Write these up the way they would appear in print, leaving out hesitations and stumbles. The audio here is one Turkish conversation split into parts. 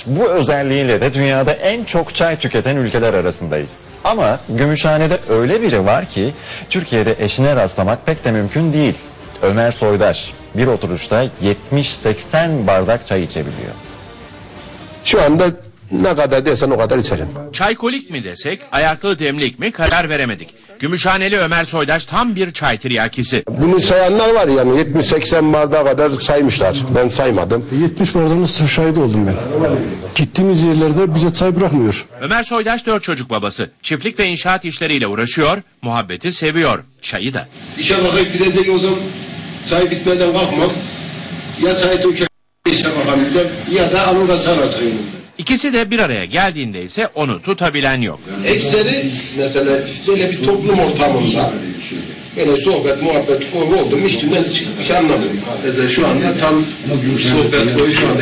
Bu özelliğiyle de dünyada en çok çay tüketen ülkeler arasındayız. Ama Gümüşhane'de öyle biri var ki Türkiye'de eşine rastlamak pek de mümkün değil. Ömer Soydaş bir oturuşta 70-80 bardak çay içebiliyor. Şu anda ne kadar dersen o kadar içerim. Çaykolik mi desek, ayaklı demlik mi karar veremedik. Gümüşhaneli Ömer Soydaş tam bir çay tiryakisi. Bunu sayanlar var yani 70-80 bardağa kadar saymışlar. Ben saymadım. 70 bardağına şahit oldum ben. Gittiğimiz yerlerde bize çay bırakmıyor. Ömer Soydaş 4 çocuk babası. Çiftlik ve inşaat işleriyle uğraşıyor, muhabbeti seviyor, çayı da. İşe kalkıp gidecek o zaman çay bitmeden kalkmam. Ya çay döker, işe kalkam ya da alır kaçar çayını. İkisi de bir araya geldiğinde ise onu tutabilen yok. Ekseri mesela böyle bir toplum ortamında böyle sohbet, muhabbet oldu mu üstünden hiç anlamıyorum. Mesela şu anda tam sohbet koyu şu anda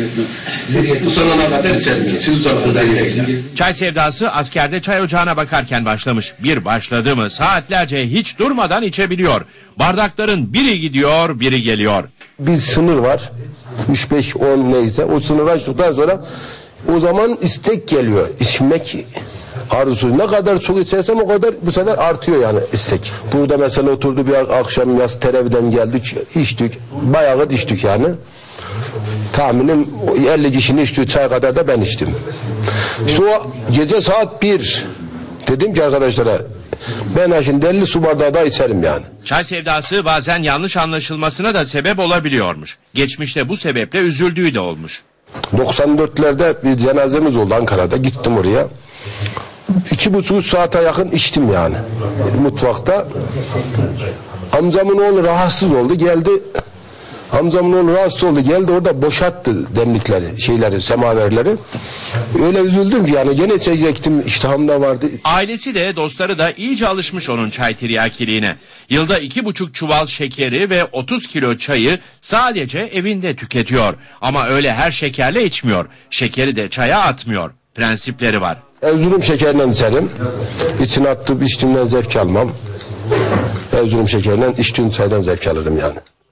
bu sanana kadar içermeyin. Siz uzana kadar değil. Çay sevdası askerde çay ocağına bakarken başlamış. Bir başladı mı saatlerce hiç durmadan içebiliyor. Bardakların biri gidiyor, biri geliyor. Bir sınır var. 3-5-10 neyse. O sınırı açtıktan sonra o zaman istek geliyor. İçmek arzusu. Ne kadar çok içersem o kadar bu sefer artıyor yani istek. Burada mesela oturdu bir akşam yaz tereviden geldik, içtik. Bayağı içtik yani. Tahminim 50 kişinin içtiği çay kadar da ben içtim. İşte o gece saat 1 dedim ki arkadaşlara ben şimdi 50 su bardağı da içerim yani. Çay sevdası bazen yanlış anlaşılmasına da sebep olabiliyormuş. Geçmişte bu sebeple üzüldüğü de olmuş. 94'lerde bir cenazemiz oldu Ankara'da. Gittim oraya. 2,5 saate yakın içtim yani. Mutfakta. Amcamın oğlu rahatsız oldu. Geldi. Amcamın oğlu rahatsız oldu. Geldi orada boşalttı demlikleri, semaverleri. Öyle üzüldüm ki yani gene içecektim. İştahım da vardı. Ailesi de dostları da iyice alışmış onun çay tiryakiliğine. Yılda 2,5 çuval şekeri ve 30 kilo çayı sadece evinde tüketiyor. Ama öyle her şekerle içmiyor. Şekeri de çaya atmıyor. Prensipleri var. Erzurum şekerinden içerim. İçine attığım içtiğimden zevk almam. Erzurum şekerinden içtiğim çaydan zevk alırım yani.